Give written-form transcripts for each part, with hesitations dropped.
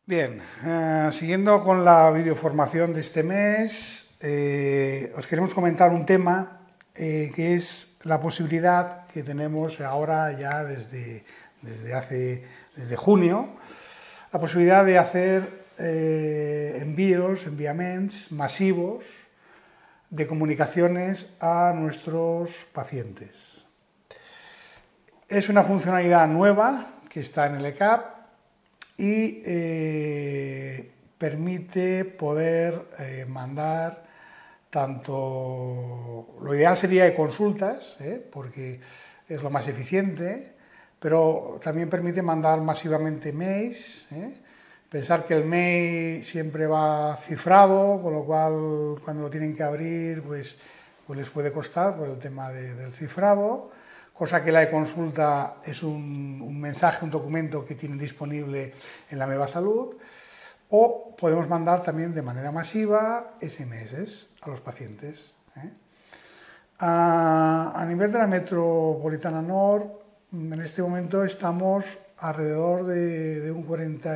Bien, siguiendo con la videoformación de este mes, os queremos comentar un tema que es la posibilidad que tenemos ahora ya desde junio, la posibilidad de hacer enviaments masivos de comunicaciones a nuestros pacientes. Es una funcionalidad nueva que está en el ECAP y permite poder mandar tanto, lo ideal sería de consultas, porque es lo más eficiente, pero también permite mandar masivamente mails. Pensar que el mail siempre va cifrado, con lo cual cuando lo tienen que abrir pues les puede costar por el tema del cifrado, cosa que la e-consulta es un mensaje, un documento que tienen disponible en la Meva Salud, o podemos mandar también de manera masiva SMS a los pacientes. A nivel de la Metropolitana Nord, en este momento estamos alrededor de un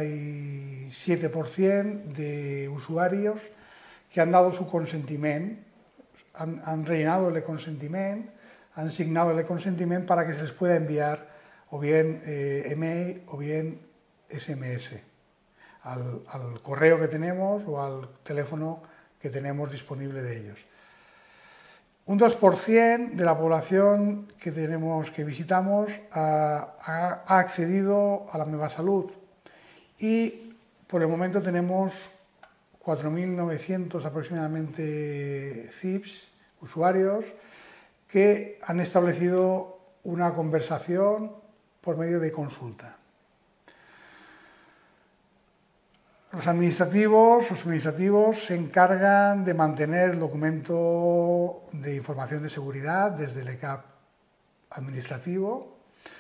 47% de usuarios que han dado su consentimiento, han rellenado el consentimiento, han signado el consentimiento para que se les pueda enviar o bien email o bien SMS al correo que tenemos o al teléfono que tenemos disponible de ellos. Un 2% de la población que visitamos ha accedido a la Meva Salud y por el momento tenemos 4.900 aproximadamente CIPs, usuarios, que han establecido una conversación por medio de consulta. Los administrativos se encargan de mantener el documento de información de seguridad desde el ECAP administrativo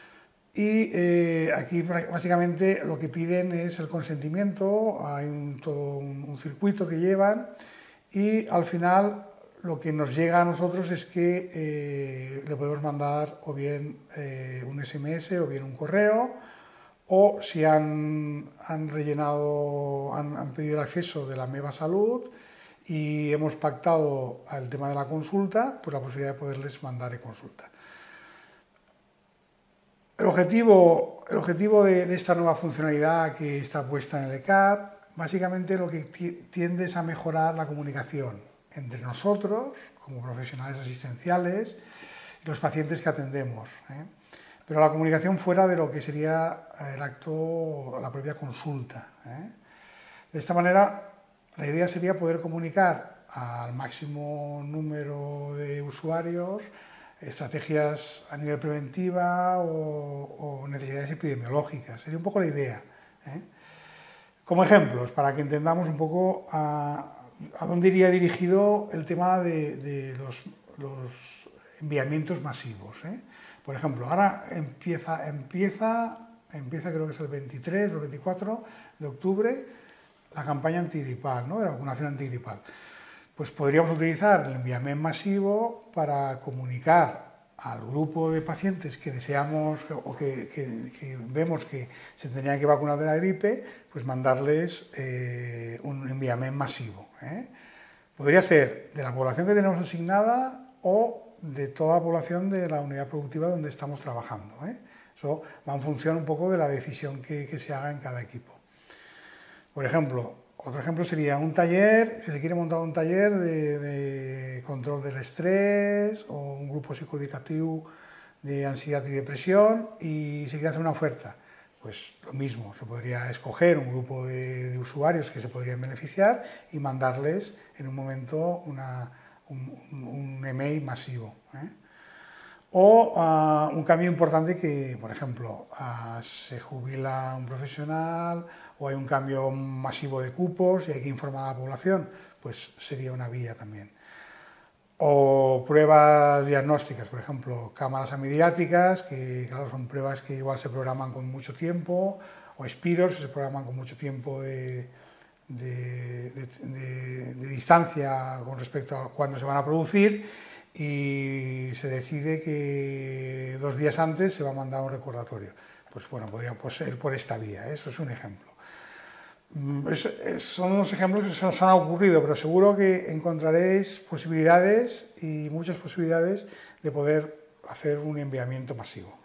y aquí básicamente lo que piden es el consentimiento, hay todo un circuito que llevan y al final lo que nos llega a nosotros es que le podemos mandar o bien un SMS o bien un correo, o si han pedido el acceso de la Meva Salud y hemos pactado el tema de la consulta, pues la posibilidad de poderles mandar e-consulta. El objetivo de esta nueva funcionalidad que está puesta en el ECAP, básicamente lo que tiende es a mejorar la comunicación entre nosotros, como profesionales asistenciales, y los pacientes que atendemos. Pero la comunicación fuera de lo que sería el acto, la propia consulta. De esta manera, la idea sería poder comunicar al máximo número de usuarios estrategias a nivel preventiva o necesidades epidemiológicas. Sería un poco la idea. Como ejemplos, para que entendamos un poco a dónde iría dirigido el tema de los enviamientos masivos. Por ejemplo, ahora empieza creo que es el 23 o el 24 de octubre, la campaña antigripal, de la vacunación antigripal. Pues podríamos utilizar el enviamiento masivo para comunicar al grupo de pacientes que deseamos o que vemos que se tendrían que vacunar de la gripe, pues mandarles un enviamiento masivo. Podría ser de la población que tenemos asignada o de toda la población de la unidad productiva donde estamos trabajando. Eso va en función un poco de la decisión que se haga en cada equipo. Por ejemplo, otro ejemplo sería un taller, si se quiere montar un taller de control del estrés o un grupo psicoeducativo de ansiedad y depresión y se quiere hacer una oferta. Pues lo mismo, se podría escoger un grupo de usuarios que se podrían beneficiar y mandarles en un momento un email masivo. O un cambio importante que, por ejemplo, se jubila un profesional o hay un cambio masivo de cupos y hay que informar a la población, pues sería una vía también. O pruebas diagnósticas, por ejemplo, cámaras amidiáticas, que claro, son pruebas que igual se programan con mucho tiempo, o espiros que se programan con mucho tiempo de distancia con respecto a cuándo se van a producir y se decide que 2 días antes se va a mandar un recordatorio. Pues bueno, podría ser por esta vía, eso es un ejemplo. Son unos ejemplos que se nos han ocurrido, pero seguro que encontraréis posibilidades y muchas posibilidades de poder hacer un enviamiento masivo.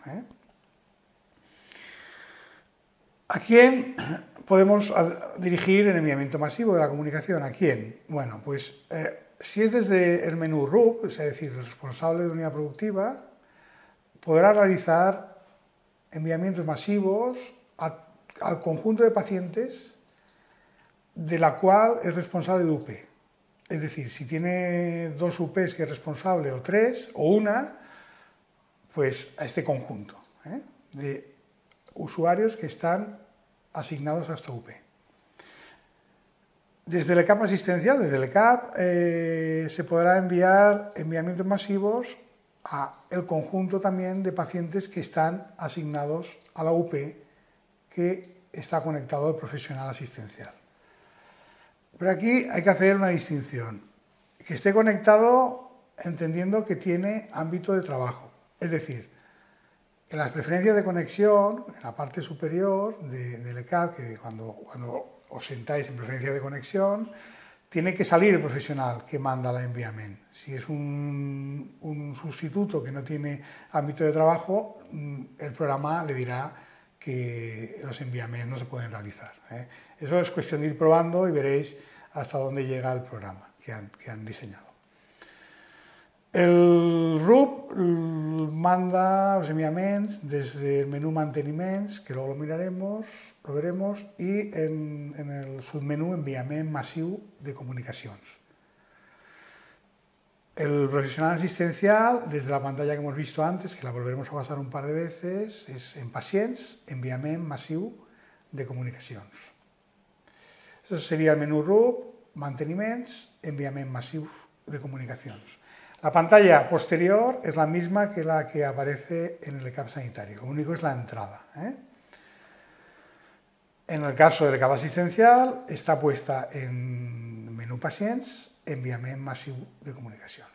¿A quién podemos dirigir el enviamiento masivo de la comunicación? ¿A quién? Bueno, pues si es desde el menú RUP, es decir, el responsable de unidad productiva, podrá realizar enviamientos masivos al conjunto de pacientes de la cual es responsable de UP. Es decir, si tiene 2 UPs que es responsable, o 3, o una, pues a este conjunto de usuarios que están asignados a esta UP. Desde el ECAP asistencial, desde el ECAP, se podrá enviar enviamientos masivos a el conjunto también de pacientes que están asignados a la UP que está conectado al profesional asistencial. Pero aquí hay que hacer una distinción. Que esté conectado entendiendo que tiene ámbito de trabajo. Es decir, en las preferencias de conexión, en la parte superior del ECAP, que cuando os sentáis en preferencias de conexión, tiene que salir el profesional que manda la enviament. Si es un sustituto que no tiene ámbito de trabajo, el programa le dirá que los enviaments no se pueden realizar. Eso es cuestión de ir probando y veréis hasta dónde llega el programa que han diseñado. El RUP manda los enviaments desde el menú manteniments, que luego lo veremos, y en el submenú enviament massiu de comunicacions. El profesional asistencial, desde la pantalla que hemos visto antes, que la volveremos a pasar un par de veces, es en pacients, enviament massiu de comunicacions. Eso sería el menú RUP, manteniments, enviament massiu de comunicacions. La pantalla posterior es la misma que la que aparece en el ECAP sanitario, lo único es la entrada. En el caso del ECAP asistencial está puesta en menú pacients, enviament massiu de comunicacions.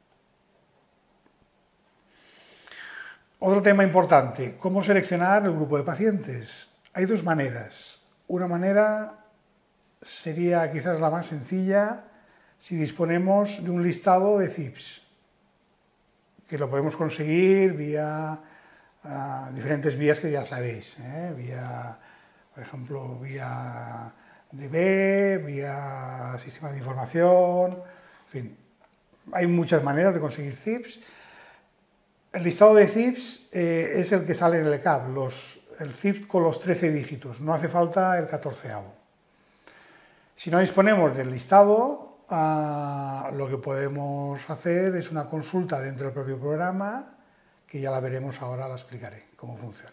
Otro tema importante, ¿cómo seleccionar el grupo de pacientes? Hay 2 maneras. Una manera sería quizás la más sencilla si disponemos de un listado de CIPS, que lo podemos conseguir vía diferentes vías que ya sabéis, por ejemplo, vía DB, vía sistema de información, en fin, hay muchas maneras de conseguir CIPS. El listado de CIPS es el que sale en el ECAP, el CIP con los 13 dígitos, no hace falta el 14avo. Si no disponemos del listado, lo que podemos hacer es una consulta dentro del propio programa, que ya la veremos ahora, la explicaré cómo funciona.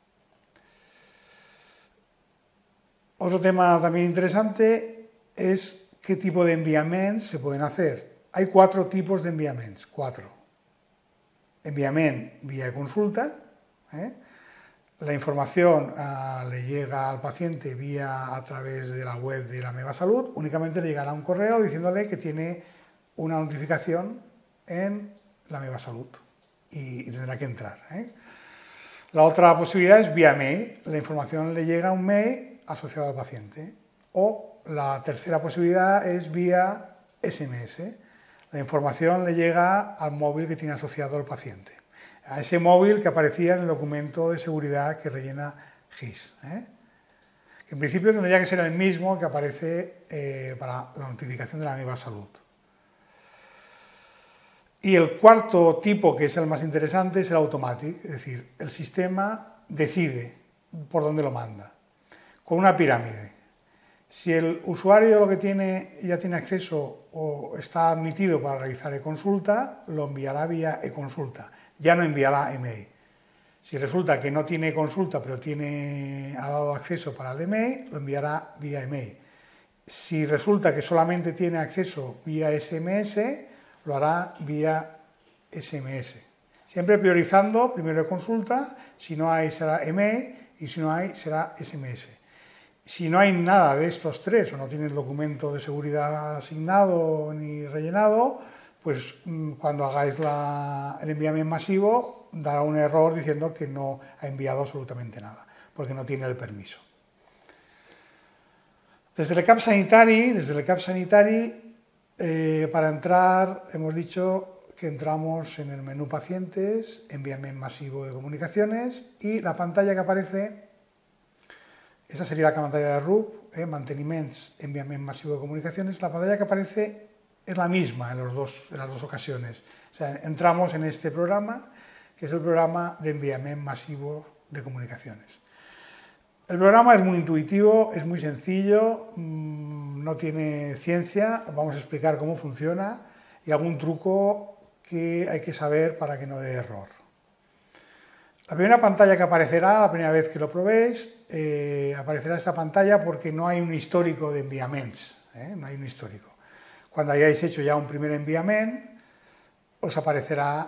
Otro tema también interesante es qué tipo de enviaments se pueden hacer. Hay 4 tipos de enviaments, 4. Enviament vía consulta, la información le llega al paciente a través de la web de la Meva Salut, únicamente le llegará un correo diciéndole que tiene una notificación en la Meva Salut y tendrá que entrar. La otra posibilidad es vía mail, la información le llega a un mail asociado al paciente. O la tercera posibilidad es vía SMS, la información le llega al móvil que tiene asociado al paciente, a ese móvil que aparecía en el documento de seguridad que rellena GIS. Que en principio tendría que ser el mismo que aparece para la notificación de la Meva Salut. Y el cuarto tipo, que es el más interesante, es el automatic, es decir, el sistema decide por dónde lo manda, con una pirámide. Si el usuario ya tiene acceso o está admitido para realizar e-consulta, lo enviará vía e-consulta, ya no enviará email. Si resulta que no tiene consulta pero ha dado acceso para el email, lo enviará vía email. Si resulta que solamente tiene acceso vía SMS, lo hará vía SMS. Siempre priorizando primero consulta, si no hay será email y si no hay será SMS. Si no hay nada de estos 3 o no tiene el documento de seguridad asignado ni rellenado, pues cuando hagáis el enviamiento masivo dará un error diciendo que no ha enviado absolutamente nada, porque no tiene el permiso. Desde el CAP Sanitari, para entrar, hemos dicho que entramos en el menú pacientes, enviamiento masivo de comunicaciones y la pantalla que aparece, esa sería la pantalla de RUP, mantenimientos, enviamiento masivo de comunicaciones, la pantalla que aparece es la misma en las dos ocasiones. O sea, entramos en este programa, que es el programa de enviamiento masivo de comunicaciones. El programa es muy intuitivo, es muy sencillo, no tiene ciencia, vamos a explicar cómo funciona y algún truco que hay que saber para que no dé error. La primera pantalla que aparecerá, la primera vez que lo probéis, aparecerá esta pantalla porque no hay un histórico de enviamientos, no hay un histórico. Cuando hayáis hecho ya un primer enviamiento, os aparecerá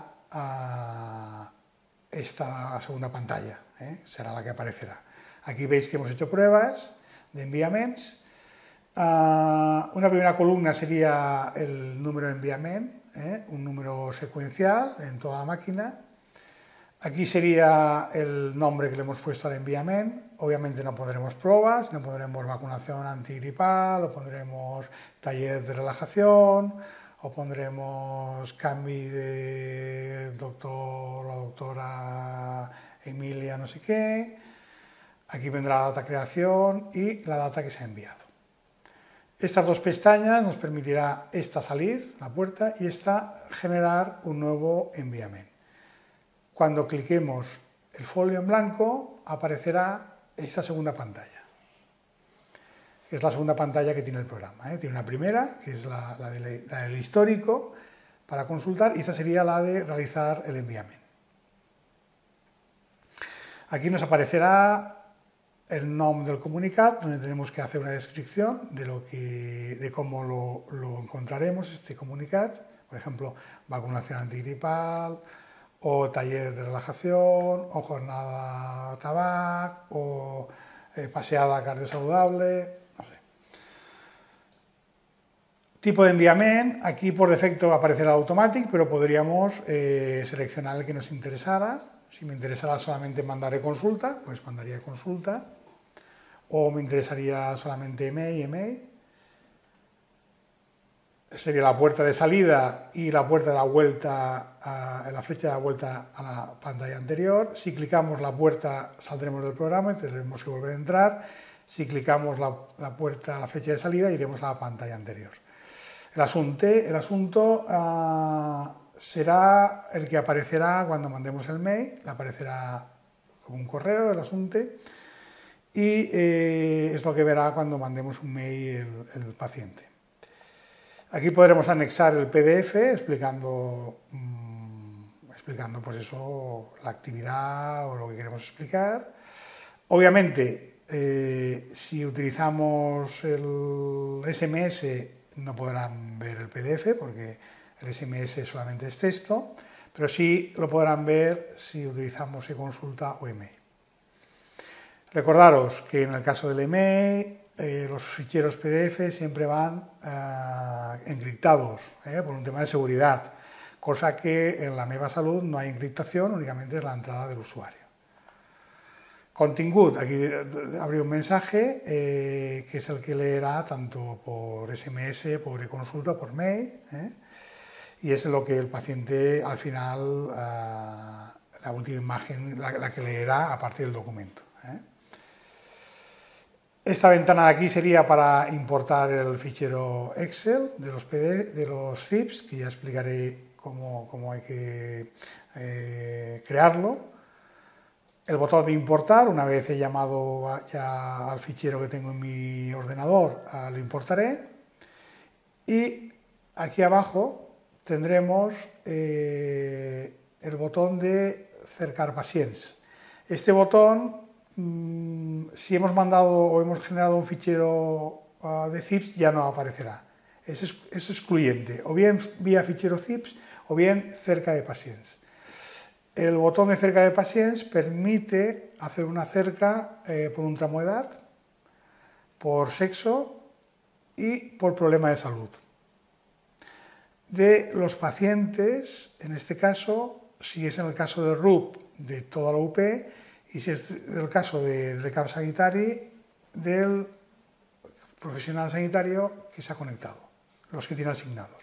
esta segunda pantalla, será la que aparecerá. Aquí veis que hemos hecho pruebas de enviamientos. Una primera columna sería el número de enviamiento, un número secuencial en toda la máquina. Aquí sería el nombre que le hemos puesto al enviamiento. Obviamente no pondremos pruebas, no pondremos vacunación antigripal, o pondremos taller de relajación, o pondremos cambio de doctor o doctora Emilia no sé qué. Aquí vendrá la data creación y la data que se ha enviado. Estas dos pestañas nos permitirá esta salir, la puerta, y esta generar un nuevo enviamiento. Cuando cliquemos el folio en blanco, aparecerá esta segunda pantalla. Es la segunda pantalla que tiene el programa. Tiene una primera, que es la del histórico, para consultar, y esta sería la de realizar el enviamiento. Aquí nos aparecerá el nombre del comunicado, donde tenemos que hacer una descripción de cómo lo encontraremos, este comunicado. Por ejemplo, vacunación antigripal, o taller de relajación, o jornada tabac, o paseada cardiosaludable, no sé. Tipo de enviamiento, aquí por defecto aparecerá automatic, pero podríamos seleccionar el que nos interesara. Si me interesara solamente mandaré consulta, pues mandaría consulta. O me interesaría solamente email. Sería la puerta de salida y la puerta de la vuelta, la flecha de la vuelta a la pantalla anterior. Si clicamos la puerta saldremos del programa y tendremos que volver a entrar. Si clicamos la flecha de salida iremos a la pantalla anterior. El asunto será el que aparecerá cuando mandemos el mail, le aparecerá como un correo el asunto. Y es lo que verá cuando mandemos un mail el paciente. Aquí podremos anexar el PDF explicando pues eso, la actividad o lo que queremos explicar. Obviamente, si utilizamos el SMS no podrán ver el PDF porque el SMS solamente es texto, pero sí lo podrán ver si utilizamos e-consulta o email. Recordaros que en el caso del email, los ficheros PDF siempre van encriptados por un tema de seguridad, cosa que en la Meva Salud no hay encriptación, únicamente es la entrada del usuario. Contingut, aquí habría un mensaje que es el que leerá tanto por SMS, por e-consulta, por mail, y es lo que el paciente al final, la última imagen, la que leerá a partir del documento. Esta ventana de aquí sería para importar el fichero Excel de los zips, que ya explicaré cómo hay que crearlo. El botón de importar, una vez he llamado ya al fichero que tengo en mi ordenador, lo importaré. Y aquí abajo tendremos el botón de cercar pacientes. Este botón, si hemos mandado o hemos generado un fichero de zips, ya no aparecerá. Es excluyente, o bien vía fichero zips o bien cerca de pacientes. El botón de cerca de pacientes permite hacer una cerca por un tramo de edad, por sexo y por problema de salud. De los pacientes, en este caso, si es en el caso de RUP, de toda la UP, y si es el caso del CAP Sanitari, del profesional sanitario que se ha conectado, los que tiene asignados.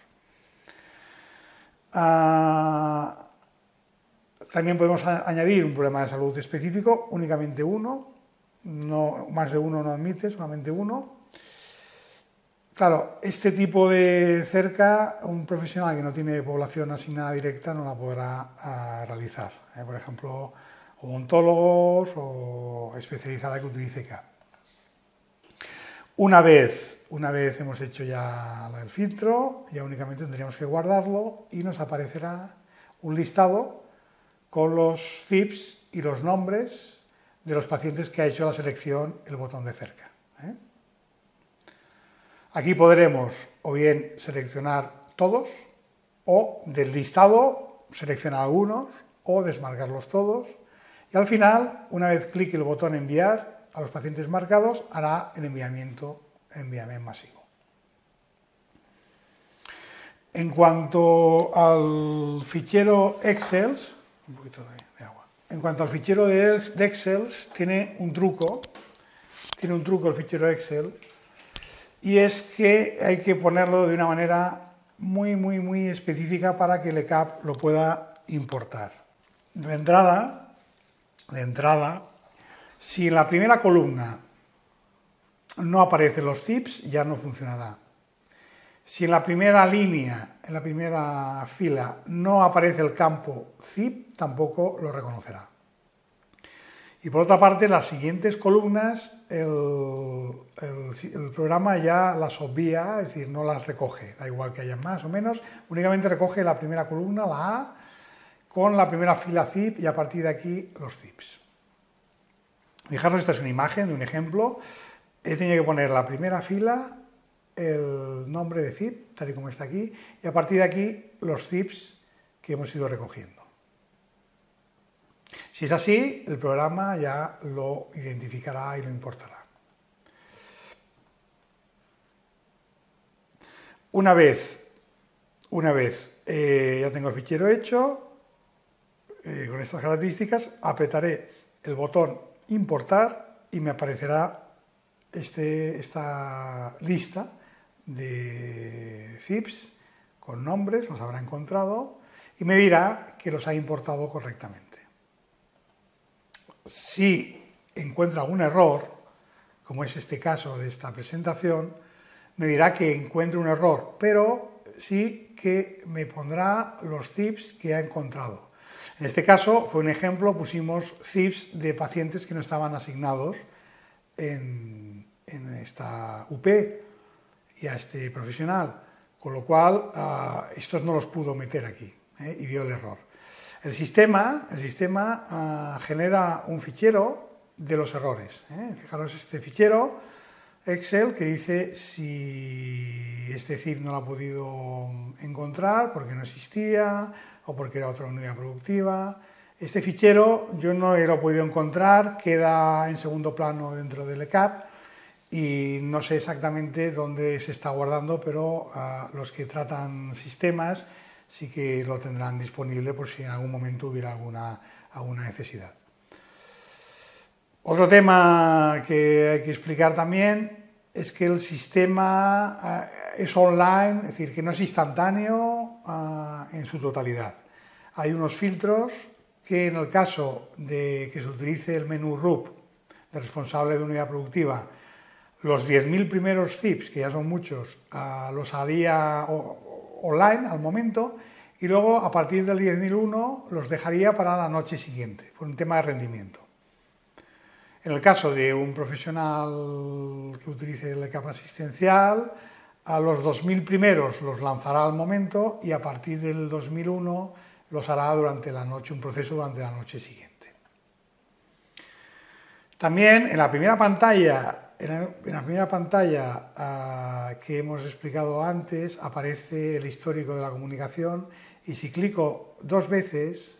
También podemos añadir un problema de salud específico, únicamente uno, no, más de uno no admite, solamente uno. Claro, este tipo de cerca, un profesional que no tiene población asignada directa no la podrá realizar. Por ejemplo, odontólogos o especializada que utilice CAP. Una vez hemos hecho ya el filtro, ya únicamente tendríamos que guardarlo y nos aparecerá un listado con los CIPs y los nombres de los pacientes que ha hecho la selección el botón de cerca. Aquí podremos o bien seleccionar todos o del listado seleccionar algunos o desmarcarlos todos y al final, una vez clique el botón enviar a los pacientes marcados, hará el enviamiento masivo. En cuanto al fichero Excel, un poquito de agua. En cuanto al fichero de Excel, tiene un truco el fichero Excel, y es que hay que ponerlo de una manera muy específica para que el ECAP lo pueda importar. De entrada, si en la primera columna no aparecen los CIPs, ya no funcionará. Si en la primera línea, en la primera fila, no aparece el campo CIP, tampoco lo reconocerá. Y por otra parte, las siguientes columnas, el programa ya las obvia, es decir, no las recoge, da igual que haya más o menos, únicamente recoge la primera columna, la A, con la primera fila CIP y a partir de aquí los CIPs. Fijaros, esta es una imagen de un ejemplo. He tenido que poner la primera fila, el nombre de CIP, tal y como está aquí, y a partir de aquí los CIPs que hemos ido recogiendo. Si es así, el programa ya lo identificará y lo importará. Una vez ya tengo el fichero hecho, con estas características, apretaré el botón importar y me aparecerá esta lista de CIPs con nombres, los habrá encontrado y me dirá que los ha importado correctamente. Si encuentra algún error, como es este caso de esta presentación, me dirá que encuentre un error, pero sí que me pondrá los CIPs que ha encontrado. En este caso, fue un ejemplo, pusimos CIPs de pacientes que no estaban asignados en esta UP y a este profesional, con lo cual estos no los pudo meter aquí y dio el error. El sistema genera un fichero de los errores. Fijaros este fichero Excel que dice si este CIP no lo ha podido encontrar porque no existía o porque era otra unidad productiva. Este fichero yo no lo he podido encontrar, queda en segundo plano dentro del ECAP y no sé exactamente dónde se está guardando, pero los que tratan sistemas sí que lo tendrán disponible por si en algún momento hubiera alguna necesidad. Otro tema que hay que explicar también es que el sistema es online, es decir, que no es instantáneo en su totalidad. Hay unos filtros que en el caso de que se utilice el menú RUP de responsable de unidad productiva, los 10.000 primeros CIPs, que ya son muchos, los haría online al momento y luego a partir del 10.001 los dejaría para la noche siguiente, por un tema de rendimiento. En el caso de un profesional que utilice el ECAP asistencial, a los 2.000 primeros los lanzará al momento y a partir del 2001 los hará durante la noche, un proceso durante la noche siguiente. También en la primera pantalla que hemos explicado antes aparece el histórico de la comunicación y si clico dos veces,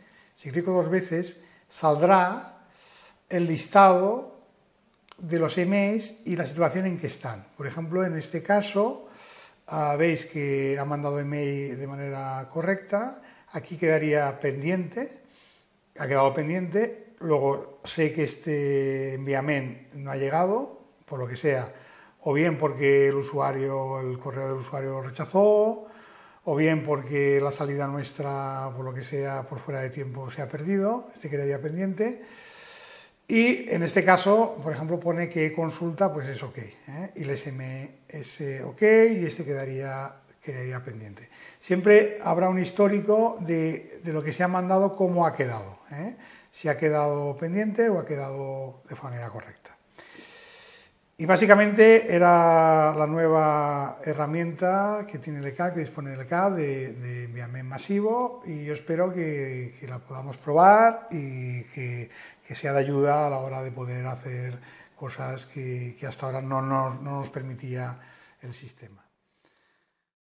saldrá el listado de los emails y la situación en que están. Por ejemplo, en este caso, veis que ha mandado email de manera correcta, aquí quedaría pendiente, ha quedado pendiente, luego sé que este enviament no ha llegado, por lo que sea, o bien porque el correo del usuario lo rechazó, o bien porque la salida nuestra, por lo que sea, por fuera de tiempo se ha perdido, este quedaría pendiente. Y en este caso, por ejemplo, pone que consulta, pues es OK, y el SMS OK y este quedaría pendiente. Siempre habrá un histórico de lo que se ha mandado, cómo ha quedado, si ha quedado pendiente o ha quedado de manera correcta. Y básicamente era la nueva herramienta que tiene el ECAD, que dispone del ECAD de enviamiento masivo, y yo espero que la podamos probar y que sea de ayuda a la hora de poder hacer cosas que hasta ahora no nos permitía el sistema.